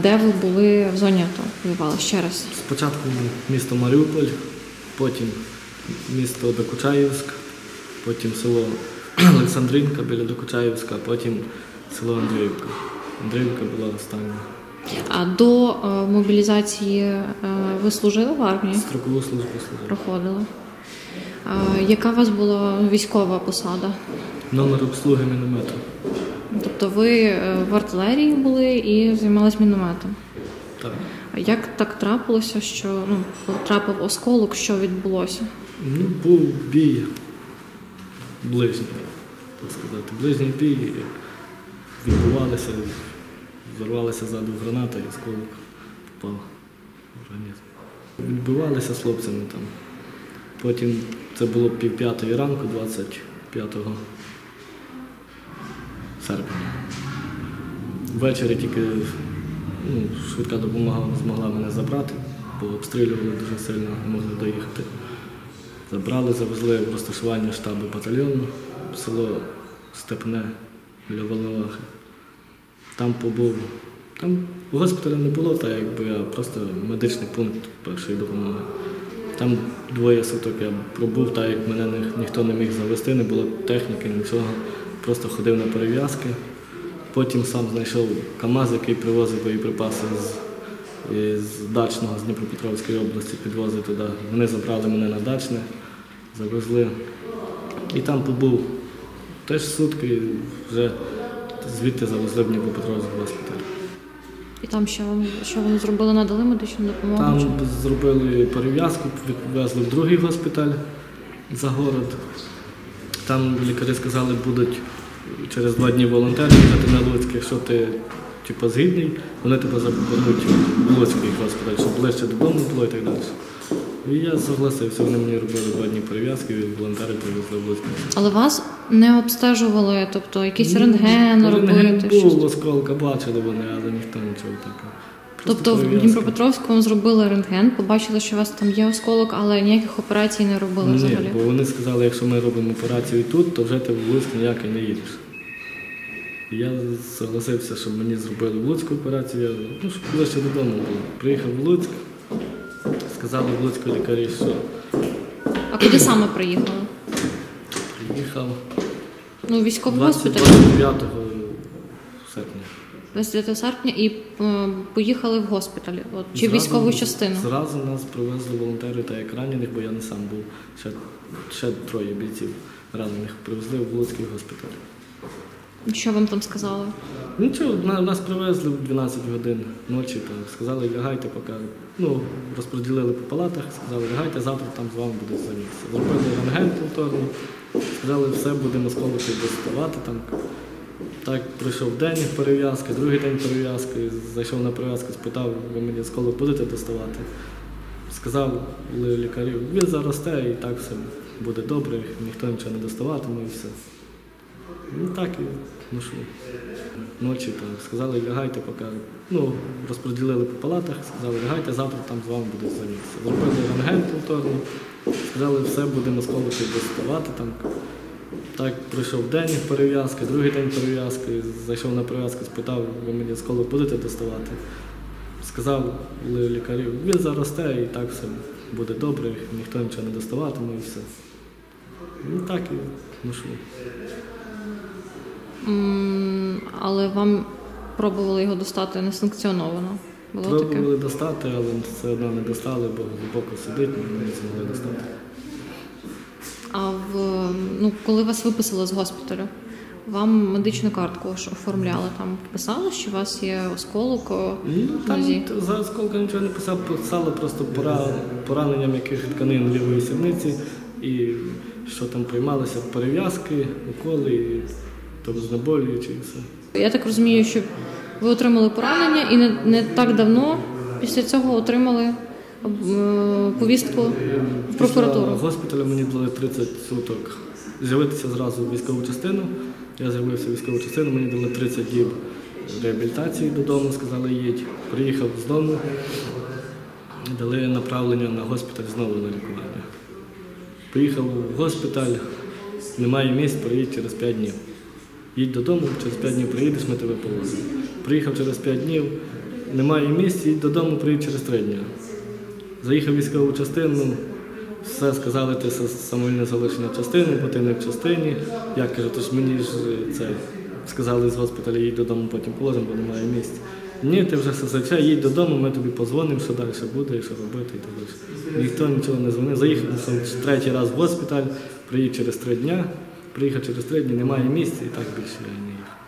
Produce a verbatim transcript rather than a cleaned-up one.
де ви були в зоні АТО? Воювали ще раз? Спочатку місто Маріуполь, потім місто Докучаєвськ, потім село Олександринка біля Докучаєвська, потім село Андріївка. Андріївка була остання. А до е, мобілізації е, ви служили в армії? Строкову службу служили. Проходили. Е, яка у вас була військова посада? Номер обслуги міномету. Тобто ви в артилерії були і займалися мінометом? Так. А як так трапилося, що ну, потрапив осколок, що відбулося? Ну, був бій ближній, так сказати. Ближній бій, відбувалися, взорвалася ззаду граната і осколок впав в організм. Відбивалися з хлопцями там. Потім це було пів п'ятої ранку, двадцять п'ятого серпня. Ввечері тільки ну, швидка допомога змогла мене забрати, бо обстрілювали дуже сильно, не могли доїхати. Забрали, завезли в розташування штабу батальйону в село Степне біля Волновахи. Там побув. Там в госпіталі не було, так якби я просто медичний пункт першої допомоги. Там двоє суток я пробув, так як мене ні, ніхто не міг завести, не було техніки, нічого. Просто ходив на перев'язки. Потім сам знайшов КАМАЗ, який привозив боєприпаси з, з Дачного, з Дніпропетровської області, підвозив туди. Вони забрали мене на Дачне, завезли. І там побув теж сутки, вже звідти завезли в Дніпропетровський госпіталь. І там що, що вони зробили? Надали медичну допомогу? Там чи? зробили перев'язку, відвезли в другий госпіталь за город. Там лікарі сказали, будуть через два дні волонтери їхати на Луцьк, якщо ти типу, згідний, вони тебе заберуть в Луцький госпіталь, щоб ближче додому було і так далі. І я согласився, вони мені робили два дні перев'язки, і волонтери привезли в Луцький. Але вас не обстежували, тобто якийсь ну, рентген робити? Рентген був, осколка бачили вони, але ніхто нічого такого. Тобто в Дніпропетровську вам зробили рентген, побачили, що у вас там є осколок, але ніяких операцій не робили Ні, взагалі? Ні, бо вони сказали, якщо ми робимо операцію тут, то вже ти в Луцьк ніякий не їдеш. І я согласився, щоб мені зробили в Луцьку операцію, ну, щоб ближче додому було. Приїхав в Луцьк, сказали в Луцьку лікарі, що... А куди саме приїхали? Приїхав ну, військовий госпіталь. двадцять дев'ятого серпня. двадцять дев'ятого серпня і е, поїхали в госпіталь, от, чи зразу, військову частину? Зразу нас привезли волонтери та як ранених, бо я не сам був, ще, ще троє бійців ранених привезли в Луцький госпіталь. Що вам там сказали? Нічого, нас привезли в дванадцять годин ночі, там, сказали, лягайте, поки, ну, розподілили по палатах, сказали, лягайте, завтра там з вами буде займатися. Зробили рентген повторний, сказали, все, будемо осколки доставати. Там. Так, прийшов день перев'язки, другий день перев'язки, зайшов на перев'язку, спитав, ви мені осколок будете доставати. Сказав лікарі, він заросте і так все буде добре, ніхто нічого не доставатиме і все. Ну так і ношу. Ночі там, сказали, лягайте, поки, ну, розподілили по палатах, сказали, лягайте, завтра там з вами буде займатися. Зробили рентген повторний, сказали, все, будемо осколки доставати. Там. Так, прийшов день перев'язки, другий день перев'язки, зайшов на перев'язку, спитав, ви мені осколок будете доставати. Сказав лікарів, він заросте і так все буде добре, ніхто нічого не доставатиме і все. Ну так і ношу. Mm, але вам пробували його достати несанкціоновано? Було пробували таке? достати, але все одно не достали, бо глибоко сидить, ми не змогли достати. А в, ну, коли вас виписали з госпіталю, вам медичну картку оформляли, там писали, що у вас є осколок? Ну, там за осколком нічого не писав, писали просто поранення м'яких тканин лівої сідниці і що там приймалися, перев'язки, уколи, і то знеболюючі і все. Я так розумію, що ви отримали поранення і не, не так давно після цього отримали повістку в прокуратуру. Після госпіталю мені дали тридцять суток з'явитися зразу в військову частину. Я з'явився в військову частину, мені дали тридцять діб реабілітації додому, сказали, їдь. Приїхав з дому, дали направлення на госпіталь знову на лікування. Приїхав в госпіталь, немає місць, приїдь через п'ять днів. Їдь додому, через п'ять днів приїдеш, ми тебе повозимо. Приїхав через п'ять днів, немає місць, їдь додому, приїдь через три дні. Заїхав в військову частину, все сказали, ти самовільне залишення частини, бо ти не в частині. Я кажу, то ж мені ж це сказали з госпіталя, їдь додому, потім положимо, бо немає місць. Ні, ти вже СЗЧ, їдь додому, ми тобі подзвонимо, що далі буде, і що робити і так далі. Ніхто нічого не дзвонив. Заїхав третій раз в госпіталь, приїхав через три дні, приїхав через три дні, немає місць, і так більше я не їхав.